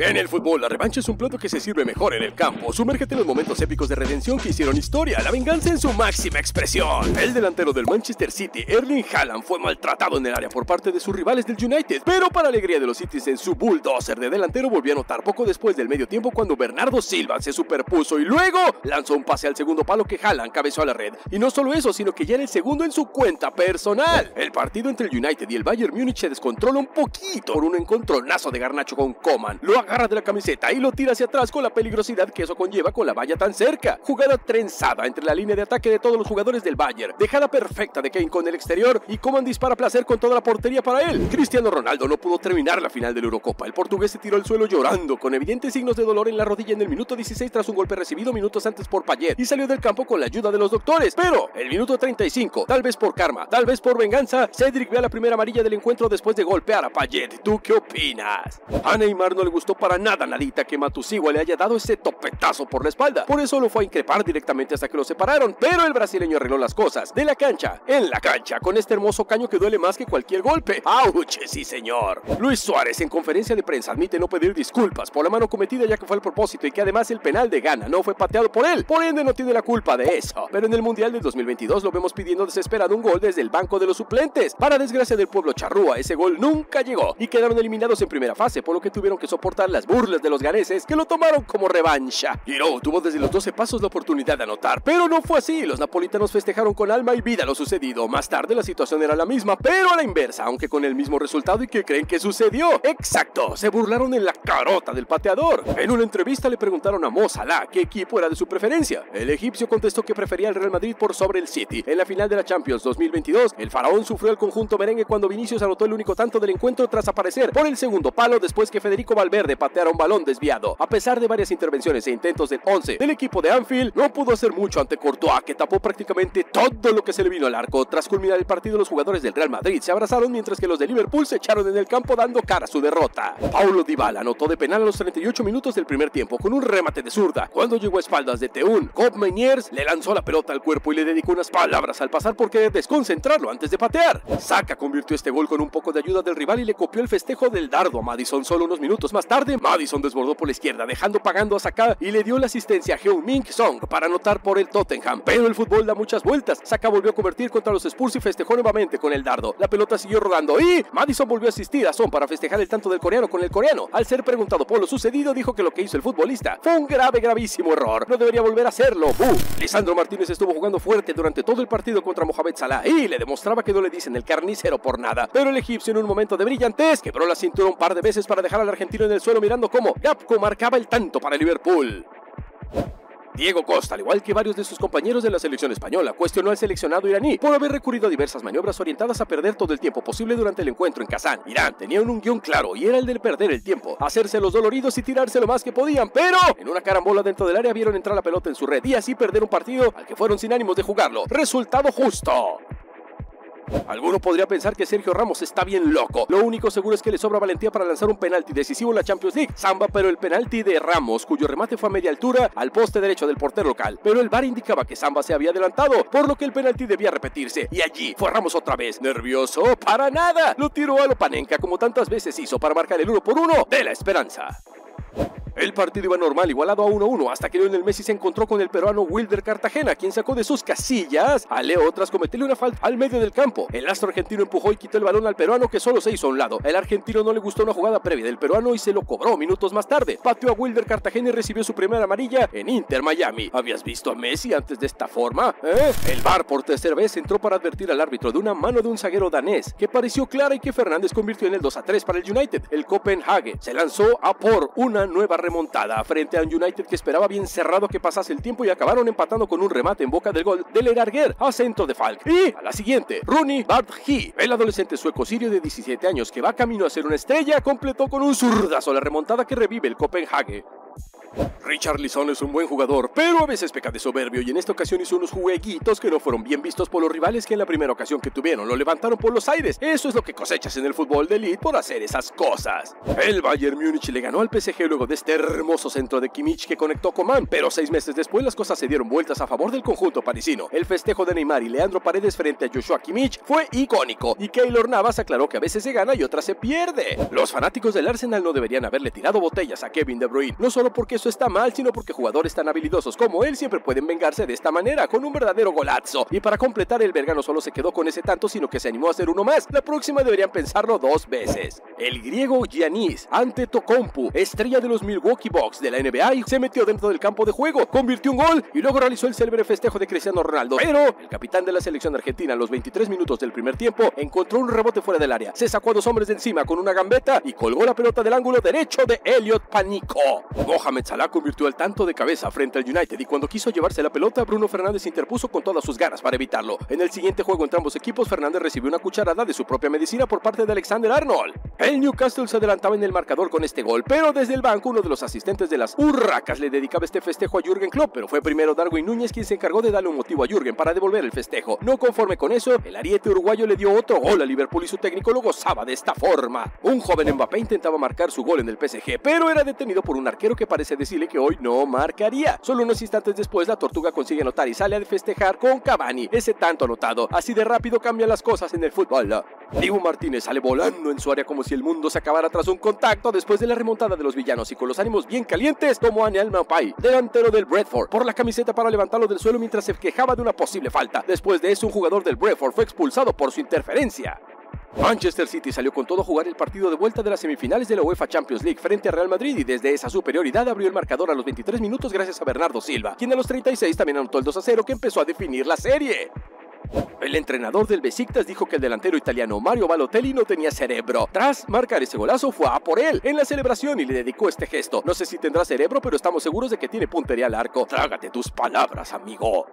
En el fútbol, la revancha es un plato que se sirve mejor en el campo. Sumérgete en los momentos épicos de redención que hicieron historia, la venganza en su máxima expresión. El delantero del Manchester City, Erling Haaland, fue maltratado en el área por parte de sus rivales del United, pero para alegría de los Citizens, su bulldozer de delantero volvió a anotar poco después del medio tiempo cuando Bernardo Silva se superpuso y luego lanzó un pase al segundo palo que Haaland cabeceó a la red. Y no solo eso, sino que ya era el segundo en su cuenta personal. El partido entre el United y el Bayern Múnich se descontrola un poquito por un encontronazo de Garnacho con Coman. Lo agarra de la camiseta y lo tira hacia atrás con la peligrosidad que eso conlleva con la valla tan cerca. Jugada trenzada entre la línea de ataque de todos los jugadores del Bayern. Dejada perfecta de Kane con el exterior y Coman dispara a placer con toda la portería para él. Cristiano Ronaldo no pudo terminar la final de la Eurocopa. El portugués se tiró al suelo llorando con evidentes signos de dolor en la rodilla en el minuto 16 tras un golpe recibido minutos antes por Payet y salió del campo con la ayuda de los doctores. Pero el minuto 35, tal vez por karma, tal vez por venganza, Cedric ve a la primera amarilla del encuentro después de golpear a Payet. ¿Tú qué opinas? A Neymar no le gustó para nada nadita que Matusiwa le haya dado ese topetazo por la espalda. Por eso lo fue a increpar directamente hasta que lo separaron, pero el brasileño arregló las cosas de la cancha, en la cancha, con este hermoso caño que duele más que cualquier golpe. ¡Auch! Sí, señor. Luis Suárez en conferencia de prensa admite no pedir disculpas por la mano cometida ya que fue el propósito y que además el penal de Ghana no fue pateado por él, por ende no tiene la culpa de eso. Pero en el Mundial del 2022 lo vemos pidiendo desesperado un gol desde el banco de los suplentes. Para desgracia del pueblo charrúa, ese gol nunca llegó y quedaron eliminados en primera fase, por lo que tuvieron que soportar las burlas de los ganeses que lo tomaron como revancha. Giroud tuvo desde los 12 pasos la oportunidad de anotar, pero no fue así. Los napolitanos festejaron con alma y vida lo sucedido. Más tarde la situación era la misma, pero a la inversa, aunque con el mismo resultado. ¿Y qué creen que sucedió? Exacto, se burlaron en la carota del pateador. En una entrevista le preguntaron a Mo Salah qué equipo era de su preferencia. El egipcio contestó que prefería el Real Madrid por sobre el City. En la final de la Champions 2022, el faraón sufrió el conjunto merengue cuando Vinicius anotó el único tanto del encuentro tras aparecer por el segundo palo después que Federico Valverde pateara un balón desviado. A pesar de varias intervenciones e intentos del 11 del equipo de Anfield, no pudo hacer mucho ante Courtois, que tapó prácticamente todo lo que se le vino al arco. Tras culminar el partido, los jugadores del Real Madrid se abrazaron mientras que los de Liverpool se echaron en el campo dando cara a su derrota. Paulo Dybala anotó de penal a los 38 minutos del primer tiempo con un remate de zurda. Cuando llegó a espaldas de Teun, Kob Meniers le lanzó la pelota al cuerpo y le dedicó unas palabras al pasar por querer desconcentrarlo antes de patear. Saka convirtió este gol con un poco de ayuda del rival y le copió el festejo del dardo a Maddison. Solo unos minutos más tarde, Maddison desbordó por la izquierda dejando pagando a Saka y le dio la asistencia a Heung-min Son para anotar por el Tottenham. Pero el fútbol da muchas vueltas. Saka volvió a convertir contra los Spurs y festejó nuevamente con el dardo. La pelota siguió rodando y Maddison volvió a asistir a Son para festejar el tanto del coreano con el coreano. Al ser preguntado por lo sucedido, dijo que lo que hizo el futbolista fue un gravísimo error. No debería volver a hacerlo. Lisandro Martínez estuvo jugando fuerte durante todo el partido contra Mohamed Salah y le demostraba que no le dicen el carnicero por nada. Pero el egipcio en un momento de brillantez quebró la cintura un par de veces para dejar al argentino en el suelo mirando cómo Gapco marcaba el tanto para el Liverpool. Diego Costa, al igual que varios de sus compañeros de la selección española, cuestionó al seleccionado iraní por haber recurrido a diversas maniobras orientadas a perder todo el tiempo posible durante el encuentro en Kazán. Irán tenía un guión claro y era el de perder el tiempo, hacerse los doloridos y tirarse lo más que podían, pero en una carambola dentro del área vieron entrar la pelota en su red y así perder un partido al que fueron sin ánimos de jugarlo. Resultado justo. Alguno podría pensar que Sergio Ramos está bien loco. Lo único seguro es que le sobra valentía para lanzar un penalti decisivo en la Champions League. Samba, pero el penalti de Ramos, cuyo remate fue a media altura al poste derecho del portero local. Pero el VAR indicaba que Samba se había adelantado, por lo que el penalti debía repetirse. Y allí fue Ramos otra vez. ¿Nervioso? ¡Para nada! Lo tiró a lo Panenka como tantas veces hizo para marcar el 1-1 de la esperanza. El partido iba normal, igualado a 1-1, hasta que Lionel Messi se encontró con el peruano Wilder Cartagena, quien sacó de sus casillas a Leo tras cometerle una falta al medio del campo. El astro argentino empujó y quitó el balón al peruano, que solo se hizo a un lado. El argentino no le gustó una jugada previa del peruano y se lo cobró minutos más tarde. Pateó a Wilder Cartagena y recibió su primera amarilla en Inter Miami. ¿Habías visto a Messi antes de esta forma? El VAR por tercera vez entró para advertir al árbitro de una mano de un zaguero danés que pareció clara y que Fernández convirtió en el 2-3 para el United. El Copenhague se lanzó a por una nueva remontada frente a un United que esperaba bien cerrado que pasase el tiempo y acabaron empatando con un remate en boca del gol del Erarguer a centro de Falk. Y a la siguiente, Rooney Bardghji, el adolescente sueco sirio de 17 años que va camino a ser una estrella, completó con un zurdazo la remontada que revive el Copenhague. Richarlison es un buen jugador, pero a veces peca de soberbio y en esta ocasión hizo unos jueguitos que no fueron bien vistos por los rivales que en la primera ocasión que tuvieron lo levantaron por los aires. Eso es lo que cosechas en el fútbol de elite por hacer esas cosas. El Bayern Múnich le ganó al PSG luego de este hermoso centro de Kimmich que conectó Coman, pero 6 meses después las cosas se dieron vueltas a favor del conjunto parisino. El festejo de Neymar y Leandro Paredes frente a Joshua Kimmich fue icónico y Keylor Navas aclaró que a veces se gana y otras se pierde. Los fanáticos del Arsenal no deberían haberle tirado botellas a Kevin De Bruyne, no solo porque eso está mal, sino porque jugadores tan habilidosos como él siempre pueden vengarse de esta manera, con un verdadero golazo. Y para completar, el belga no solo se quedó con ese tanto, sino que se animó a hacer uno más. La próxima deberían pensarlo 2 veces. El griego Giannis Antetokounmpo, estrella de los Milwaukee Bucks de la NBA, se metió dentro del campo de juego, convirtió un gol y luego realizó el célebre festejo de Cristiano Ronaldo. Pero el capitán de la selección argentina a los 23 minutos del primer tiempo encontró un rebote fuera del área, se sacó a 2 hombres de encima con una gambeta y colgó la pelota del ángulo derecho de Elliot Panico. Mohamed Salah convirtió el tanto de cabeza frente al United y cuando quiso llevarse la pelota, Bruno Fernández interpuso con todas sus ganas para evitarlo. En el siguiente juego entre ambos equipos, Fernández recibió una cucharada de su propia medicina por parte de Alexander Arnold. El Newcastle se adelantaba en el marcador con este gol, pero desde el banco uno de los asistentes de las Urracas le dedicaba este festejo a Jürgen Klopp, pero fue primero Darwin Núñez quien se encargó de darle un motivo a Jürgen para devolver el festejo. No conforme con eso, el ariete uruguayo le dio otro gol a Liverpool y su técnico lo gozaba de esta forma. Un joven Mbappé intentaba marcar su gol en el PSG, pero era detenido por un arquero que parece decirle que hoy no marcaría. Solo unos instantes después la Tortuga consigue anotar y sale a festejar con Cavani, ese tanto anotado. Así de rápido cambian las cosas en el fútbol. Dibu Martínez sale volando en su área como si el mundo se acabara tras un contacto después de la remontada de los villanos y con los ánimos bien calientes tomó a Neal Maupay, delantero del Brentford, por la camiseta para levantarlo del suelo mientras se quejaba de una posible falta. Después de eso, un jugador del Brentford fue expulsado por su interferencia. Manchester City salió con todo a jugar el partido de vuelta de las semifinales de la UEFA Champions League frente a Real Madrid y desde esa superioridad abrió el marcador a los 23 minutos gracias a Bernardo Silva, quien a los 36 también anotó el 2-0 que empezó a definir la serie. El entrenador del Besiktas dijo que el delantero italiano Mario Balotelli no tenía cerebro. Tras marcar ese golazo fue a por él en la celebración y le dedicó este gesto. No sé si tendrá cerebro, pero estamos seguros de que tiene puntería al arco. Trágate tus palabras, amigo.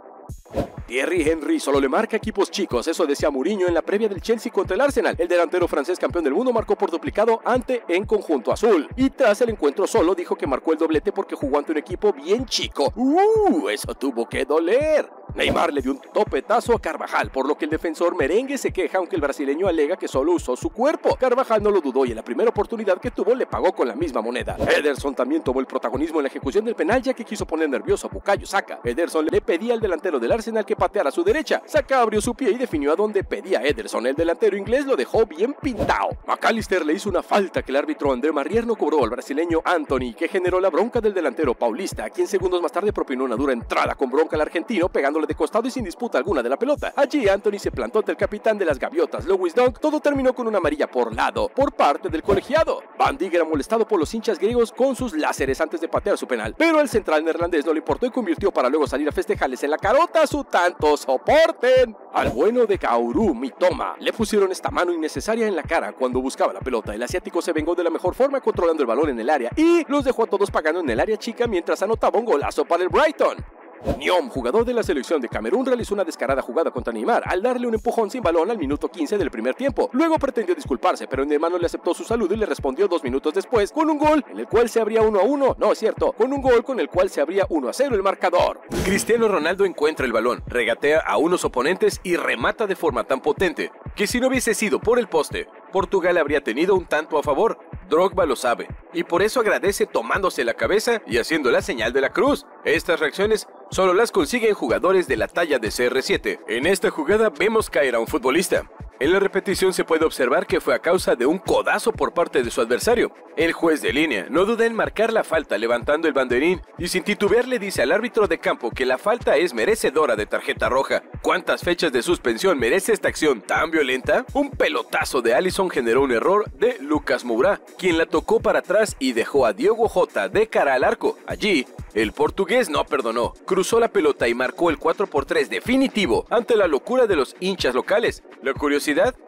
Thierry Henry solo le marca equipos chicos, eso decía Mourinho en la previa del Chelsea contra el Arsenal. El delantero francés campeón del mundo marcó por duplicado en conjunto azul. Y tras el encuentro solo dijo que marcó el doblete porque jugó ante un equipo bien chico. Eso tuvo que doler. Neymar le dio un topetazo a Carvajal, por lo que el defensor merengue se queja aunque el brasileño alega que solo usó su cuerpo. Carvajal no lo dudó y en la primera oportunidad que tuvo le pagó con la misma moneda. Ederson también tomó el protagonismo en la ejecución del penal ya que quiso poner nervioso a Bukayo Saka. Ederson le pedía al delantero del Arsenal que pateara a su derecha. Saka abrió su pie y definió a donde pedía Ederson. El delantero inglés lo dejó bien pintado. McAllister le hizo una falta que el árbitro André Marrier no cobró al brasileño Anthony, que generó la bronca del delantero paulista, quien segundos más tarde propinó una dura entrada con bronca al argentino pegándole de costado y sin disputa alguna de la pelota. Allí Anthony se plantó ante el capitán de las gaviotas, Lewis Dunk. Todo terminó con una amarilla por lado, por parte del colegiado. Van Dijk era molestado por los hinchas griegos con sus láseres antes de patear su penal, pero al central neerlandés no le importó y convirtió para luego salir a festejarles en la carota su tanto soporten. Al bueno de Kaoru Mitoma le pusieron esta mano innecesaria en la cara cuando buscaba la pelota. El asiático se vengó de la mejor forma controlando el balón en el área y los dejó a todos pagando en el área chica mientras anotaba un golazo para el Brighton. Nyom, jugador de la selección de Camerún, realizó una descarada jugada contra Neymar al darle un empujón sin balón al minuto 15 del primer tiempo. Luego pretendió disculparse, pero Neymar no le aceptó su saludo y le respondió 2 minutos después con un gol en el cual se abría 1-1. No, es cierto, con un gol con el cual se abría 1-0 el marcador. Cristiano Ronaldo encuentra el balón, regatea a unos oponentes y remata de forma tan potente que si no hubiese sido por el poste, Portugal habría tenido un tanto a favor. Drogba lo sabe y por eso agradece tomándose la cabeza y haciendo la señal de la cruz. Estas reacciones solo las consiguen jugadores de la talla de CR7. En esta jugada vemos caer a un futbolista. En la repetición se puede observar que fue a causa de un codazo por parte de su adversario. El juez de línea no duda en marcar la falta levantando el banderín y sin titubear le dice al árbitro de campo que la falta es merecedora de tarjeta roja. ¿Cuántas fechas de suspensión merece esta acción tan violenta? Un pelotazo de Alisson generó un error de Lucas Moura, quien la tocó para atrás y dejó a Diogo Jota de cara al arco. Allí, el portugués no perdonó, cruzó la pelota y marcó el 4-3 definitivo ante la locura de los hinchas locales. La curiosidad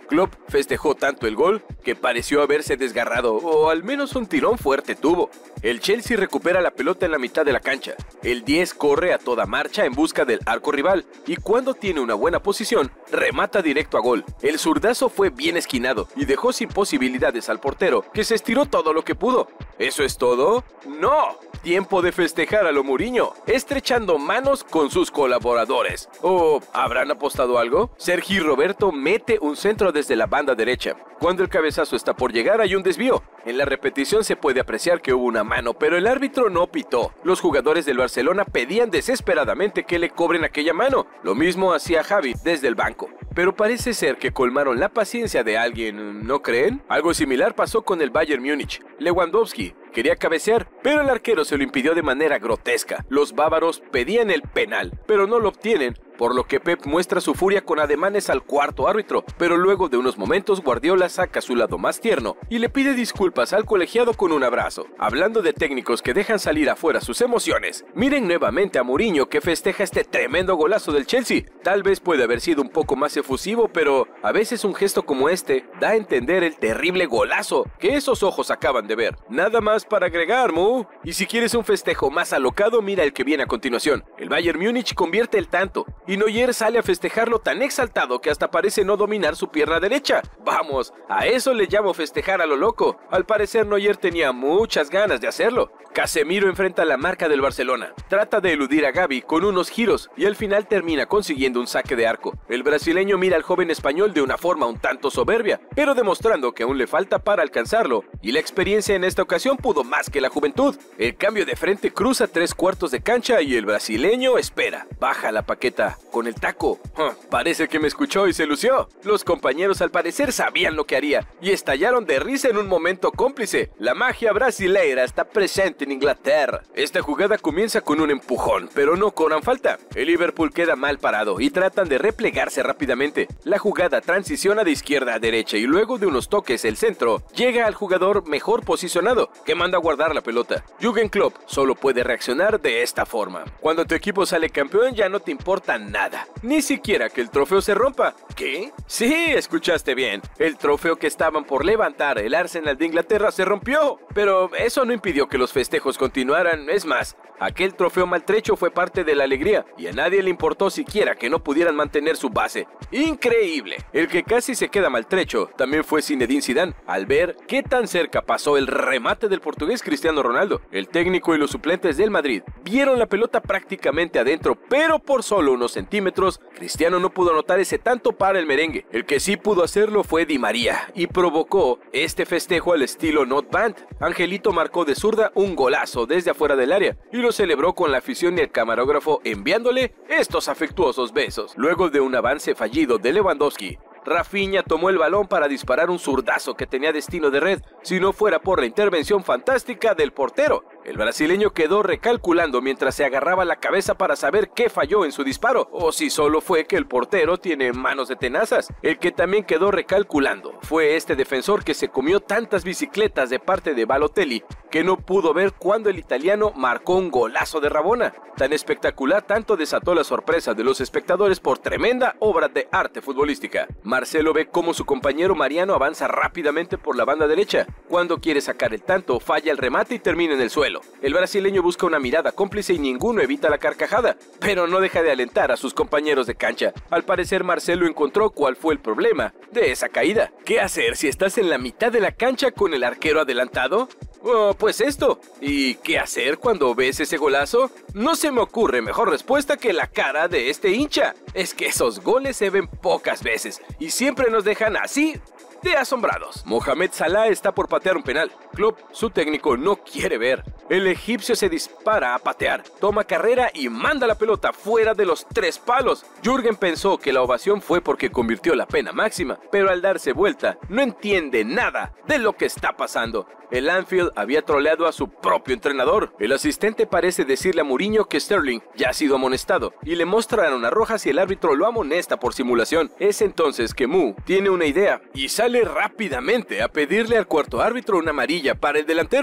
Klopp festejó tanto el gol que pareció haberse desgarrado, o al menos un tirón fuerte tuvo. El Chelsea recupera la pelota en la mitad de la cancha. El 10 corre a toda marcha en busca del arco rival y cuando tiene una buena posición, remata directo a gol. El zurdazo fue bien esquinado y dejó sin posibilidades al portero, que se estiró todo lo que pudo. ¿Eso es todo? ¡No! Tiempo de festejar a lo Mourinho, estrechando manos con sus colaboradores. ¿O habrán apostado algo? Sergi Roberto mete un centro desde la banda derecha. Cuando el cabezazo está por llegar hay un desvío. En la repetición se puede apreciar que hubo una mano, pero el árbitro no pitó. Los jugadores del Barcelona pedían desesperadamente que le cobren aquella mano. Lo mismo hacía Xavi desde el banco. Pero parece ser que colmaron la paciencia de alguien, ¿no creen? Algo similar pasó con el Bayern Múnich. Lewandowski quería cabecear, pero el arquero se lo impidió de manera grotesca. Los bávaros pedían el penal, pero no lo obtienen, por lo que Pep muestra su furia con ademanes al cuarto árbitro, pero luego de unos momentos Guardiola saca su lado más tierno y le pide disculpas al colegiado con un abrazo. Hablando de técnicos que dejan salir afuera sus emociones, miren nuevamente a Mourinho que festeja este tremendo golazo del Chelsea. Tal vez puede haber sido un poco más efusivo, pero a veces un gesto como este da a entender el terrible golazo que esos ojos acaban de ver. Nada más para agregar, Mu. Y si quieres un festejo más alocado, mira el que viene a continuación. El Bayern Múnich convierte el tanto y Neuer sale a festejarlo tan exaltado que hasta parece no dominar su pierna derecha. Vamos, a eso le llamo festejar a lo loco. Al parecer Neuer tenía muchas ganas de hacerlo. Casemiro enfrenta la marca del Barcelona. Trata de eludir a Gavi con unos giros y al final termina consiguiendo un saque de arco. El brasileño mira al joven español de una forma un tanto soberbia, pero demostrando que aún le falta para alcanzarlo, y la experiencia en esta ocasión pudo más que la juventud. El cambio de frente cruza 3/4 de cancha y el brasileño espera. Baja la paqueta con el taco. Parece que me escuchó y se lució. Los compañeros al parecer sabían lo que haría y estallaron de risa en un momento cómplice. La magia brasileira está presente en Inglaterra. Esta jugada comienza con un empujón, pero no cobran falta. El Liverpool queda mal parado y tratan de replegarse rápidamente. La jugada transiciona de izquierda a derecha y luego de unos toques el centro llega al jugador mejor posicionado, que manda a guardar la pelota. Jürgen Klopp solo puede reaccionar de esta forma. Cuando tu equipo sale campeón ya no te importa nada, ni siquiera que el trofeo se rompa. ¿Qué? Sí, escuchaste bien. El trofeo que estaban por levantar el Arsenal de Inglaterra se rompió, pero eso no impidió que los festejos continuaran. Es más, aquel trofeo maltrecho fue parte de la alegría y a nadie le importó siquiera que no pudieran mantener su base. ¡Increíble! El que casi se queda maltrecho también fue Zinedine Zidane, al ver qué tan cerca pasó el remate del portugués Cristiano Ronaldo. El técnico y los suplentes del Madrid vieron la pelota prácticamente adentro, pero por solo unos centímetros. Cristiano no pudo anotar ese tanto para el merengue. El que sí pudo hacerlo fue Di María y provocó este festejo al estilo Not Band. Angelito marcó de zurda un golazo desde afuera del área y lo celebró con la afición y el camarógrafo enviándole estos afectuosos besos. Luego de un avance fallido de Lewandowski, Rafinha tomó el balón para disparar un zurdazo que tenía destino de red, si no fuera por la intervención fantástica del portero. El brasileño quedó recalculando mientras se agarraba la cabeza para saber qué falló en su disparo, o si solo fue que el portero tiene manos de tenazas. El que también quedó recalculando fue este defensor que se comió tantas bicicletas de parte de Balotelli que no pudo ver cuando el italiano marcó un golazo de Rabona. Tan espectacular tanto desató la sorpresa de los espectadores por tremenda obra de arte futbolística. Marcelo ve cómo su compañero Mariano avanza rápidamente por la banda derecha. Cuando quiere sacar el tanto, falla el remate y termina en el suelo. El brasileño busca una mirada cómplice y ninguno evita la carcajada, pero no deja de alentar a sus compañeros de cancha. Al parecer Marcelo encontró cuál fue el problema de esa caída. ¿Qué hacer si estás en la mitad de la cancha con el arquero adelantado? Oh, pues esto. ¿Y qué hacer cuando ves ese golazo? No se me ocurre mejor respuesta que la cara de este hincha. Es que esos goles se ven pocas veces y siempre nos dejan así de asombrados. Mohamed Salah está por patear un penal. Klopp, su técnico, no quiere ver. El egipcio se dispara a patear, toma carrera y manda la pelota fuera de los 3 palos. Jürgen pensó que la ovación fue porque convirtió la pena máxima, pero al darse vuelta no entiende nada de lo que está pasando. El Anfield había troleado a su propio entrenador. El asistente parece decirle a Mourinho que Sterling ya ha sido amonestado y le mostrarán una roja si el árbitro lo amonesta por simulación. Es entonces que Mu tiene una idea y sale rápidamente a pedirle al cuarto árbitro una amarilla para el delantero.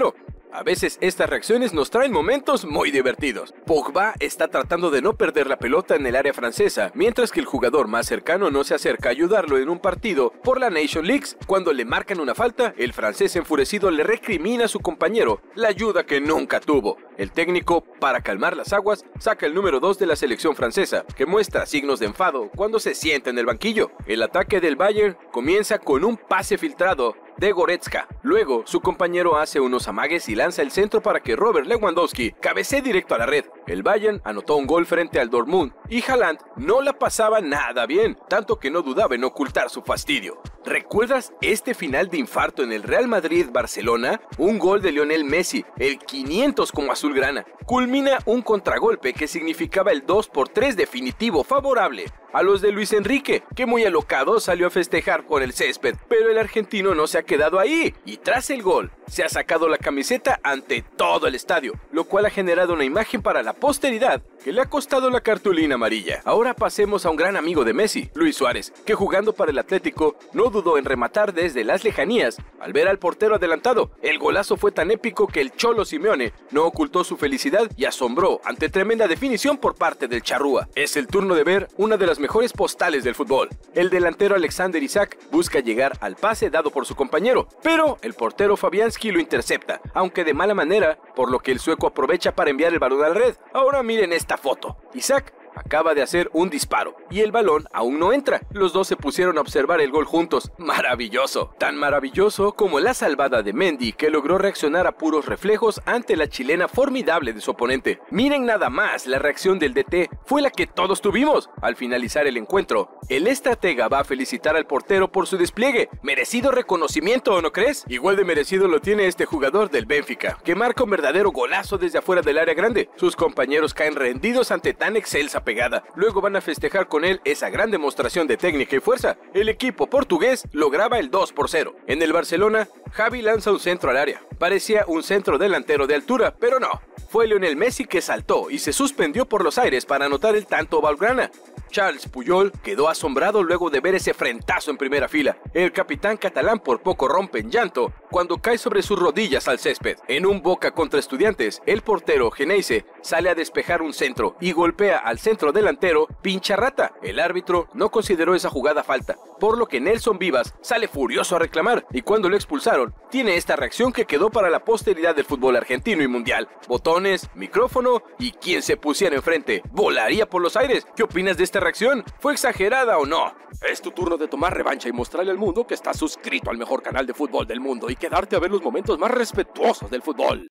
A veces estas reacciones nos traen momentos muy divertidos. Pogba está tratando de no perder la pelota en el área francesa, mientras que el jugador más cercano no se acerca a ayudarlo en un partido por la Nations League. Cuando le marcan una falta, el francés enfurecido le recrimina a su compañero la ayuda que nunca tuvo. El técnico, para calmar las aguas, saca el número 2 de la selección francesa, que muestra signos de enfado cuando se sienta en el banquillo. El ataque del Bayern comienza con un pase filtrado de Goretzka. Luego, su compañero hace unos amagues y lanza el centro para que Robert Lewandowski cabecee directo a la red. El Bayern anotó un gol frente al Dortmund y Haaland no la pasaba nada bien, tanto que no dudaba en ocultar su fastidio. ¿Recuerdas este final de infarto en el Real Madrid-Barcelona? Un gol de Lionel Messi, el 500 como azulgrana, culmina un contragolpe que significaba el 2-3 definitivo favorable a los de Luis Enrique, que muy alocado salió a festejar por el césped, pero el argentino no se ha quedado ahí, y tras el gol, se ha sacado la camiseta ante todo el estadio, lo cual ha generado una imagen para la posteridad que le ha costado la cartulina amarilla. Ahora pasemos a un gran amigo de Messi, Luis Suárez, que jugando para el Atlético no dudó en rematar desde las lejanías al ver al portero adelantado. El golazo fue tan épico que el Cholo Simeone no ocultó su felicidad y asombró ante tremenda definición por parte del charrúa. Es el turno de ver una de las mejores postales del fútbol. El delantero Alexander Isak busca llegar al pase dado por su compañero, pero el portero Fabianski lo intercepta, aunque de mala manera, por lo que el sueco aprovecha para enviar el balón a la red. Ahora miren esta foto. Isak acaba de hacer un disparo y el balón aún no entra. Los dos se pusieron a observar el gol juntos. ¡Maravilloso! Tan maravilloso como la salvada de Mendy, que logró reaccionar a puros reflejos ante la chilena formidable de su oponente. Miren nada más, la reacción del DT fue la que todos tuvimos. Al finalizar el encuentro, el estratega va a felicitar al portero por su despliegue. Merecido reconocimiento, ¿no crees? Igual de merecido lo tiene este jugador del Benfica, que marca un verdadero golazo desde afuera del área grande. Sus compañeros caen rendidos ante tan excelsa pegada. Luego van a festejar con él esa gran demostración de técnica y fuerza. El equipo portugués lograba el 2-0. En el Barcelona, Xavi lanza un centro al área. Parecía un centro delantero de altura, pero no. Fue Lionel Messi que saltó y se suspendió por los aires para anotar el tanto blaugrana. Charles Puyol quedó asombrado luego de ver ese frentazo en primera fila. El capitán catalán por poco rompe en llanto cuando cae sobre sus rodillas al césped. En un Boca contra Estudiantes, el portero Geneise sale a despejar un centro y golpea al centro delantero Pincharrata. El árbitro no consideró esa jugada falta, por lo que Nelson Vivas sale furioso a reclamar, y cuando lo expulsaron, tiene esta reacción que quedó para la posteridad del fútbol argentino y mundial. Botones, micrófono y quien se pusiera enfrente volaría por los aires. ¿Qué opinas de esta reacción? ¿Fue exagerada o no? Es tu turno de tomar revancha y mostrarle al mundo que estás suscrito al mejor canal de fútbol del mundo y quedarte a ver los momentos más respetuosos del fútbol.